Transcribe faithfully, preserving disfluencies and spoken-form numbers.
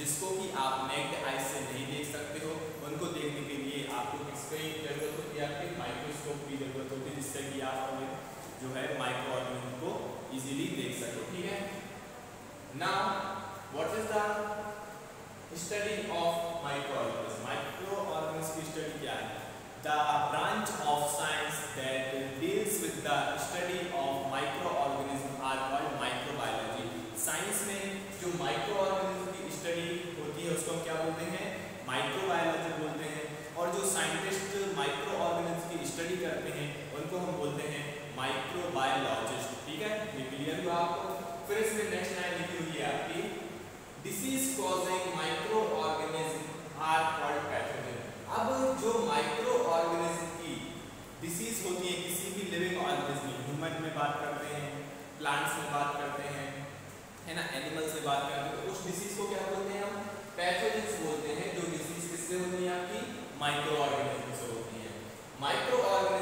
जिसको कि आप नेक्ड आई से नहीं देख सकते हो, उनको देखने के लिए आपको किसकी जरूरत होती है, आपके माइक्रोस्कोप की जरूरत होती है, जिससे कि आप जो है माइक्रो ऑर्गेनिज्म को इजीली देख सको। ठीक है, now what is the study of micro organism. Micro organism की स्टडी क्या है? The branch of science that deals with the study of micro organism are called microbiology. Science में जो माइक्रो ऑर्गेनिज्म की स्टडी होती है उसको हम क्या बोलते हैं? माइक्रोबायोलॉजी बोलते हैं। और जो साइंटिस्ट माइक्रो ऑर्गेनिज्म की स्टडी करते हैं उनको हम बोलते हैं माइक्रोबायोलॉजिस्ट। ठीक है, ये क्लियर हुआ आपको? फिर इसमें नेक्स्ट लाइन लिखी हुई है आपकी, disease causing micro organism are called pathogen. अब जो माइक्रो ऑर्गेनिज्म की डिसीज होती है किसी भी लिविंग ऑर्गेनिज्म, ह्यूमन में बात करते हैं, प्लांट्स में बात करते हैं, है ना, एनिमल्स में बात करते हैं, तो उस डिसीज को क्या बोलते हैं हम? पैथोजेंस बोलते हैं। जो डिसीज किससे होती है? आपकी माइक्रो ऑर्गेनिज्म से होती है। Micro organism